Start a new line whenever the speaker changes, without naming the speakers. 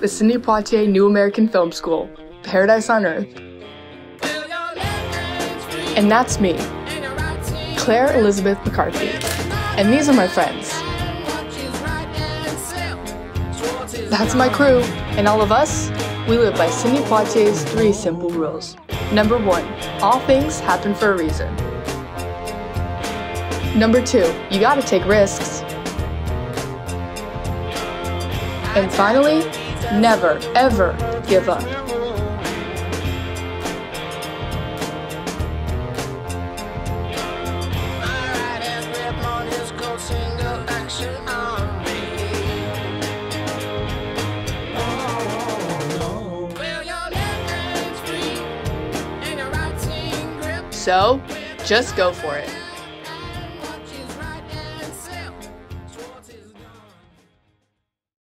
the Sidney Poitier New American Film School, Paradise on Earth. And that's me, Claire Elizabeth McCarthy. And these are my friends. That's my crew, and all of us, we live by Sidney Poitier's 3 simple rules. Number 1, all things happen for a reason. Number 2, you gotta take risks. And finally, never, ever give up. So, just go for it.